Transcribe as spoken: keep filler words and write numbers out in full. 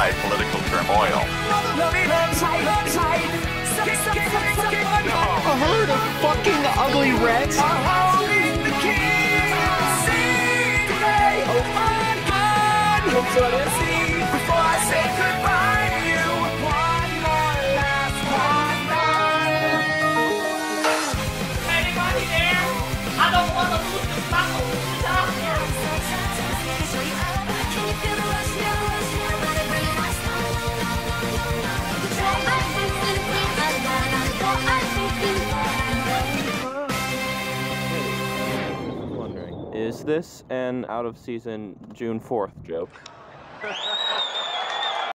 worldwide political turmoil. A herd of fucking ugly reds? Before I say goodbye to you, one more last one. Anybody there? I don't want to lose the battle. Stop here. Wondering, is this an out of season June fourth joke?